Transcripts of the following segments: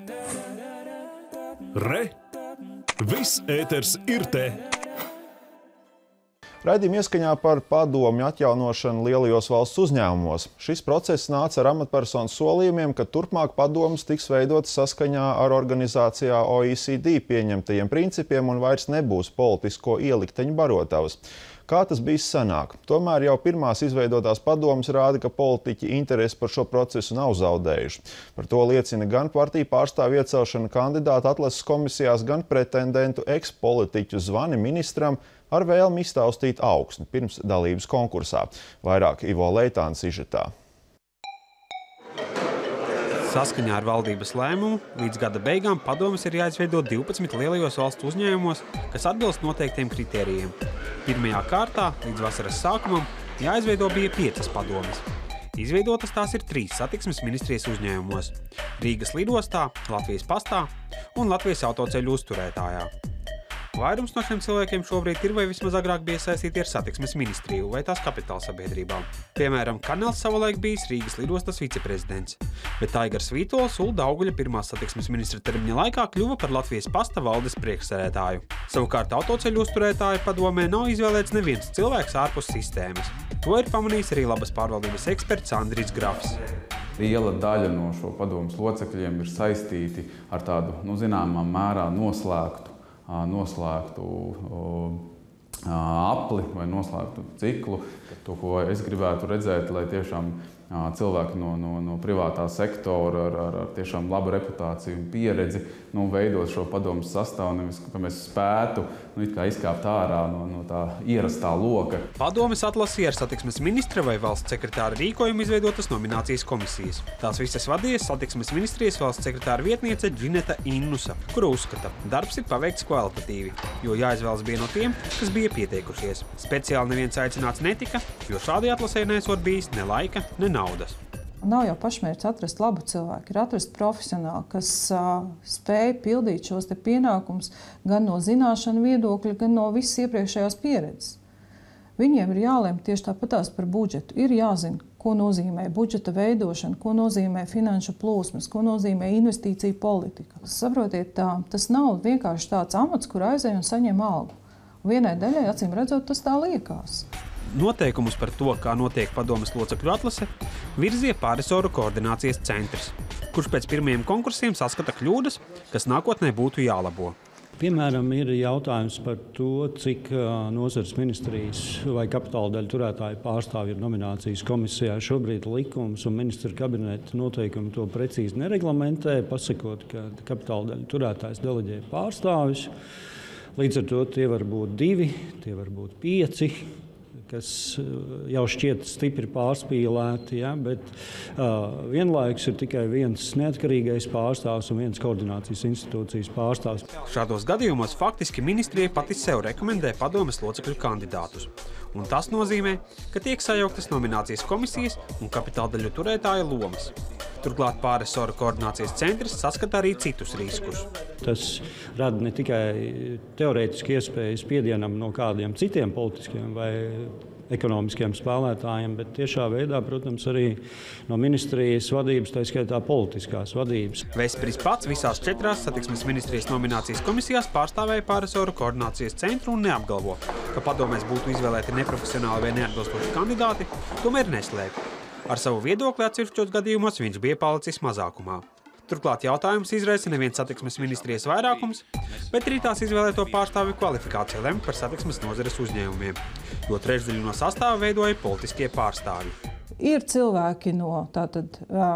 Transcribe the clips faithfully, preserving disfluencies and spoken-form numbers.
Re! Viss ēters ir te! Raidījuma ieskaņā par padomju atjaunošanu lielajos valsts uzņēmumos. Šis process nāca ar amatpersonu solījumiem, ka turpmāk padomas tiks veidotas saskaņā ar organizācijā O E C D pieņemtajiem principiem un vairs nebūs politisko ielikteņu barotavas. Kā tas bijis sanāk? Tomēr jau pirmās izveidotās padomas rāda, ka politiķi interesi par šo procesu nav zaudējuši. Par to liecina gan partiju pārstāvju iecelšana kandidātu atlases komisijās, gan pretendentu ekspolitiķu zvani ministram ar vēlmi iztaustīt augsni pirms dalības konkursā. Vairāk Ivo Leitāna sižetā. Saskaņā ar valdības lēmumu līdz gada beigām padomes ir jāizveido divpadsmit lielajos valstu uzņēmumos, kas atbilst noteiktiem kritērijiem. Pirmajā kārtā līdz vasaras sākumam jāizveido bija piecas padomes. Izveidotas tās ir trīs satiksmes ministrijas uzņēmumos – Rīgas lidostā, Latvijas pastā un Latvijas autoceļu uzturētājā. Vairums no šiem cilvēkiem šobrīd ir vai vismaz agrāk bija saistīti ar satiksmes ministriju vai tās kapitāla sabiedrībām. Piemēram, Kanels savulaik bijis Rīgas lidostas viceprezidents, bet Aigars Vītols Ulda Auguļa pirmās satiksmes ministra termiņa laikā kļuva par Latvijas pasta valdes priekšsēdētāju. Savukārt autoceļu uzturētāju padomē nav izvēlēts neviens cilvēks ārpus sistēmas. To ir pamanījis arī labas pārvaldības eksperts Andris Grafs. Liela daļa no šo padomas locekļiem ir saistīti ar tādu, nu, zināmā mērā noslēgtu noslēgtu apli vai noslēgtu ciklu. To, ko es gribētu redzēt, lai tiešām cilvēki no, no, no privātā sektora ar, ar, ar tiešām labu reputāciju un pieredzi nu, veidot šo padomas sastāvu, nevis, ka mēs spētu nu, it kā izkāpt ārā no, no tā ierastā loka. Padomes atlasīja ar satiksmes ministra vai valsts sekretāra rīkojumu izveidotas nominācijas komisijas. Tās visas vadīja satiksmes ministrijas valsts sekretāra vietniece Džineta Innusa, kura uzskata, darbs ir paveikts kvalitatīvi, jo jāizvēlas bija no tiem, kas bija pieteikušies. Speciāli neviens aicināts netika, jo šādai atlasē nesot bijis ne laika, ne naudas. Nav jau pašmērķis atrast labu cilvēku, ir atrast profesionāli, kas uh, spēj pildīt šos te pienākumus gan no zināšanu viedokļa, gan no visas iepriekšējās pieredzes. Viņiem ir jālem tieši tāpatās par budžetu. Ir jāzina, ko nozīmē budžeta veidošana, ko nozīmē finanšu plūsmas, ko nozīmē investīcija politika. Saprotiet, tā, tas nav vienkārši tāds amats, kur aizej un saņem algu. Vienai daļai, acīm redzot, tas tā liekas. Noteikumus par to, kā notiek padomes locekļu atlase, virzīja pārresoru koordinācijas centrs, kurš pēc pirmajiem konkursiem saskata kļūdas, kas nākotnē būtu jālabo. Piemēram, ir jautājums par to, cik nozares ministrijas vai kapitāla daļu turētāju pārstāvji ir nominācijas komisijā. Šobrīd likums un ministra kabineta noteikumi to precīzi nereglamentē, pasakot, ka kapitāla daļu turētājs deleģē pārstāvis. Līdz ar to tie var būt divi, tie var būt pieci, kas jau šķiet stipri pārspīlēti, ja, bet uh, vienlaikus ir tikai viens neatkarīgais pārstāvs un viens koordinācijas institūcijas pārstāvs. Šādos gadījumos faktiski ministrija pati sev rekomendē padomes locekļu kandidātus. Un tas nozīmē, ka tiek sajauktas nominācijas komisijas un kapitāldaļu turētāja lomas. Turklāt pārresoru koordinācijas centrs saskata arī citus riskus. Tas rada ne tikai teorētiski iespējas spiedienam no kādiem citiem politiskiem vai ekonomiskiem spēlētājiem, bet tiešā veidā, protams, arī no ministrijas vadības, tā skaitā politiskās vadības. Vespris pats visās četrās satiksmes ministrijas nominācijas komisijās pārstāvēja pārresoru koordinācijas centru un neapgalvo, ka padomēs būtu izvēlēti neprofesionāli vai neatbilstoši kandidāti, tomēr neslēp. Ar savu viedokli atsevišķos gadījumos viņš bija palicis mazākumā. Turklāt jautājums izraisa neviens satiksmes ministrijas vairākums, bet arī tās izvēlēto pārstāvju kvalifikācija lem par satiksmes nozares uzņēmumiem, jo trešdaļu no sastāva veidoja politiskie pārstāvji. Ir cilvēki no, tātad,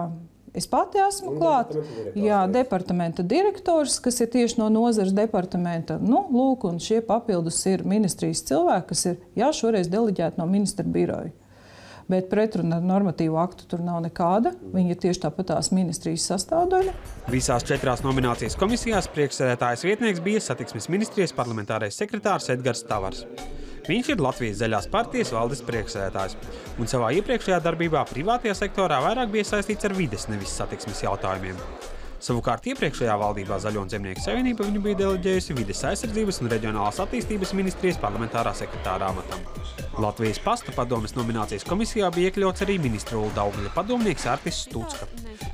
es pati esmu klāt, jā, departamenta direktors, kas ir tieši no nozares departamenta, nu, lūk, un šie papildus ir ministrijas cilvēki, kas ir, jā, šoreiz deleģēti no ministra biroja. Bet pretruna ar normatīvu aktu tur nav nekāda. Viņi ir tieši tāpatās ministrijas sastāvdaļa. Visās četrās nominācijas komisijās priekšsēdētājas vietnieks bija satiksmes ministrijas parlamentārais sekretārs Edgars Tavars. Viņš ir Latvijas zaļās partijas valdes priekšsēdētājs un savā iepriekšējā darbībā privātajā sektorā vairāk bija saistīts ar vides, nevis satiksmes jautājumiem. Savukārt iepriekšējā valdībā Zaļo un Zemnieku savienība viņu bija deleģējusi vides aizsardzības un reģionālās attīstības ministrijas parlamentārā sekretāra amatam. Latvijas pasta padomes nominācijas komisijā bija iekļauts arī ministra Ulda Auguļa padomnieks Artis Stucka.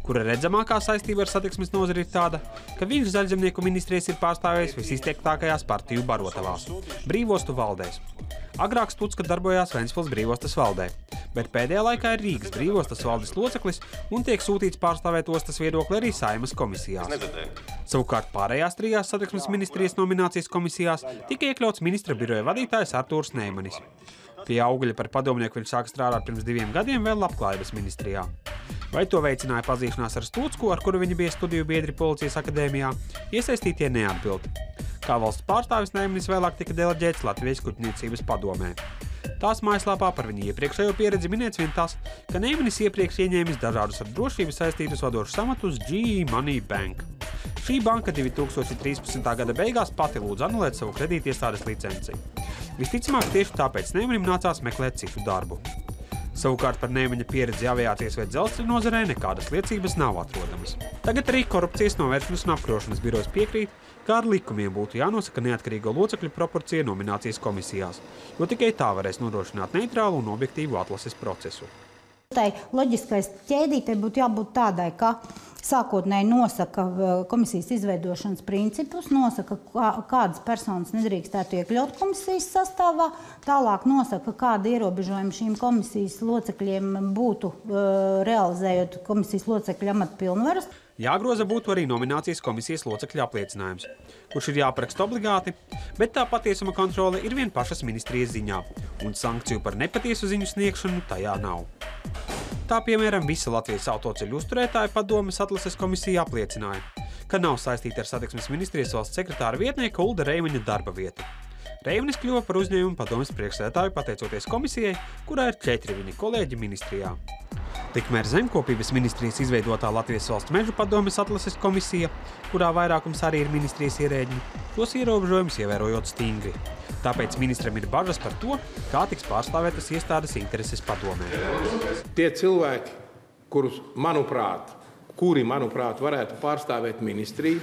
kura redzamākā saistība ar satiksmes nozari ir tāda, ka viņš Zaļzemnieku ministrijas ir pārstāvējis visizteiktākajās partiju barotavās – brīvostu valdēs. Agrāk Stucka darbojās Ventspils brīvostas valdē, bet pēdējā laikā ir Rīgas brīvostas valdes loceklis un tiek sūtīts pārstāvēt ostas viedokli arī Saeimas komisijās. Savukārt pārējās trijās satiksmes ministrijas nominācijas komisijās tika iekļauts ministra biroja vadītājs Artūrs Neimanis. Pie augļa par padomnieku viņš sāka strādāt pirms diviem gadiem vēl Labklājības ministrijā. Vai to veicināja pazīšanās ar Stucku, ar kuru viņi bija studiju biedri Policijas akadēmijā, iesaistītie neatbild. Kā valsts pārstāvis Neimanis vēlāk tika deleģēts Latvijas kuģniecības padomē. Tās mājaslapā par viņu iepriekšējo pieredzi minēts vien tas, ka Neimanis iepriekš ieņēmis dažādus ar drošību saistītus vadošus amatus G E Money Bank. Šī banka divi tūkstoši trīspadsmitā gada beigās pati lūdza anulēt savu kredītiestādes licenci. Visticamāk, tieši tāpēc Neimanim nācās meklēt citu darbu. Savukārt par Neimaņa pieredzi aviācijas vai dzelzceļa nozarē nekādas liecības nav atrodamas. Tagad arī korupcijas novēršanas un apkarošanas birojas piekrīt, kā ar likumiem būtu jānosaka neatkarīgo locekļu proporcija nominācijas komisijās, jo tikai tā varēs nodrošināt neitrālu un objektīvu atlases procesu. Tai loģiskais ķēdītei būtu jābūt tādai, ka sākotnēji nosaka komisijas izveidošanas principus, nosaka, kādas personas nedrīkstētu iekļaut komisijas sastāvā, tālāk nosaka, kāda ierobežojuma šīm komisijas locekļiem būtu realizējot komisijas locekļu amata pilnvaras. Jāgroza būtu arī nominācijas komisijas locekļu apliecinājums, kurš ir jāparaksta obligāti, bet tā patiesuma kontrole ir vien pašas ministrijas ziņā, un sankciju par nepatiesu ziņu sniegšanu tajā nav. Tā, piemēram, visa Latvijas autoceļu uzturētāju padomes atlases komisija apliecināja, ka nav saistīta ar satiksmes ministrijas valsts sekretāra vietnieka Ulda Reimaņa darba vietu. Reimanis kļuva par uzņēmumu padomes priekšsēdētāju pateicoties komisijai, kurā ir četri viņa kolēģi ministrijā. Tikmēr Zemkopības ministrijas izveidotā Latvijas valsts mežu padomes atlases komisija, kurā vairākums arī ir ministrijas ierēģi, tos ierobežojumus ievērojot stingri. Tāpēc ministram ir bažas par to, kā tiks pārstāvētas iestādes intereses padomē. Tie cilvēki, kurus, manuprāt, kuri, manuprāt, varētu pārstāvēt ministriju,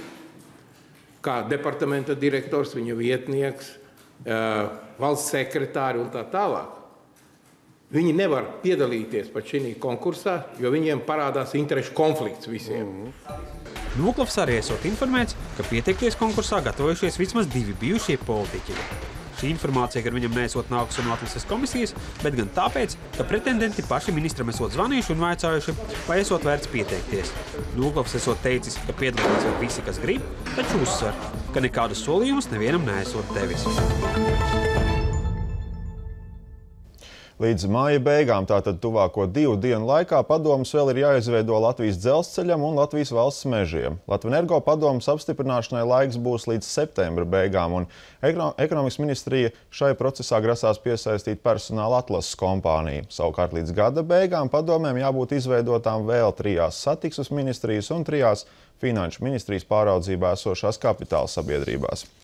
kā departamenta direktors, viņa vietnieks, valsts sekretāri un tā tālāk, viņi nevar piedalīties pat šī konkursā, jo viņiem parādās interešu konflikts visiem. Noklavs arī esot informēts, ka pieteikties konkursā gatavojušies vismaz divi bijušie politiķi. Šī informācija gar viņam neesot nākusi no atlases komisijas, bet gan tāpēc, ka pretendenti paši ministram esot zvanījuši un vaicājuši, vai esot vērts pieteikties. Noklavs esot teicis, ka piedalīties var visi, kas grib, taču uzsver, ka nekādus solījumus nevienam neesot devis. Līdz māja beigām, tātad tuvāko divu dienu laikā, padomus vēl ir jāizveido Latvijas dzelzceļam un Latvijas valsts mežiem. Latvenergo padomus apstiprināšanai laiks būs līdz septembra beigām, un ekonomikas ministrija šai procesā grasās piesaistīt personāla atlases kompāniju. Savukārt līdz gada beigām padomēm jābūt izveidotām vēl trijās satiksmes ministrijas un trijās finanšu ministrijas pāraudzībā esošās kapitāla sabiedrībās.